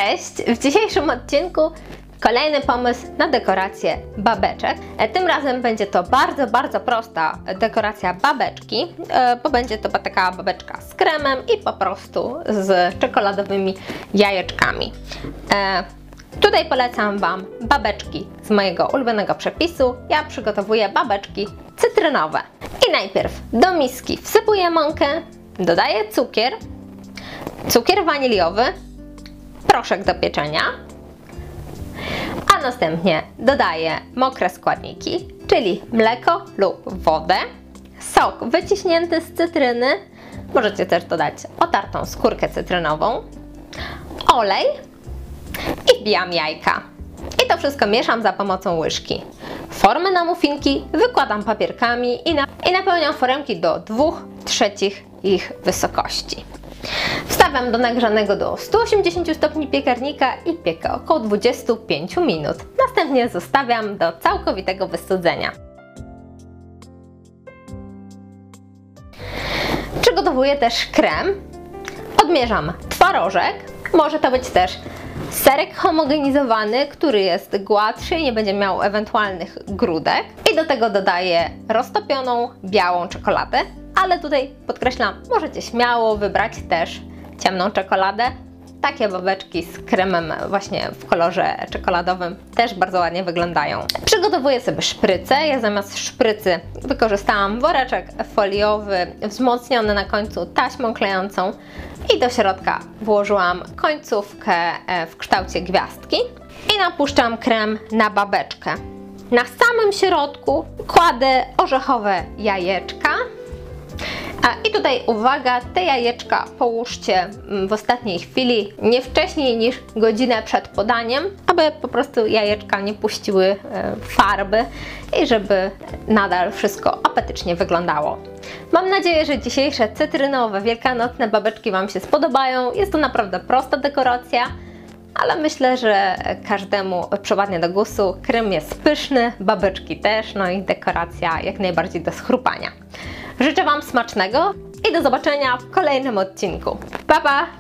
Cześć! W dzisiejszym odcinku kolejny pomysł na dekorację babeczek. Tym razem będzie to bardzo prosta dekoracja babeczki, bo będzie to taka babeczka z kremem i po prostu z czekoladowymi jajeczkami. Tutaj polecam Wam babeczki z mojego ulubionego przepisu. Ja przygotowuję babeczki cytrynowe. I najpierw do miski wsypuję mąkę, dodaję cukier waniliowy, proszek do pieczenia, a następnie dodaję mokre składniki, czyli mleko lub wodę, sok wyciśnięty z cytryny, możecie też dodać otartą skórkę cytrynową, olej i wbijam jajka. I to wszystko mieszam za pomocą łyżki. Formy na muffinki wykładam papierkami i napełniam foremki do 2/3 ich wysokości. Wstawiam do nagrzanego do 180 stopni piekarnika i piekę około 25 minut. Następnie zostawiam do całkowitego wystudzenia. Przygotowuję też krem. Odmierzam twarożek. Może to być też serek homogenizowany, który jest gładszy i nie będzie miał ewentualnych grudek. I do tego dodaję roztopioną białą czekoladę. Ale tutaj podkreślam, możecie śmiało wybrać też ciemną czekoladę. Takie babeczki z kremem właśnie w kolorze czekoladowym też bardzo ładnie wyglądają. Przygotowuję sobie szprycę. Ja zamiast szprycy wykorzystałam woreczek foliowy wzmocniony na końcu taśmą klejącą i do środka włożyłam końcówkę w kształcie gwiazdki i napuszczam krem na babeczkę. Na samym środku kładę orzechowe jajeczka. I tutaj uwaga, te jajeczka połóżcie w ostatniej chwili, nie wcześniej niż godzinę przed podaniem, aby po prostu jajeczka nie puściły farby i żeby nadal wszystko apetycznie wyglądało. Mam nadzieję, że dzisiejsze cytrynowe, wielkanocne babeczki Wam się spodobają. Jest to naprawdę prosta dekoracja, ale myślę, że każdemu przypadnie do gustu. Krem jest pyszny, babeczki też, no i dekoracja jak najbardziej do schrupania. Życzę Wam smacznego i do zobaczenia w kolejnym odcinku. Pa, pa!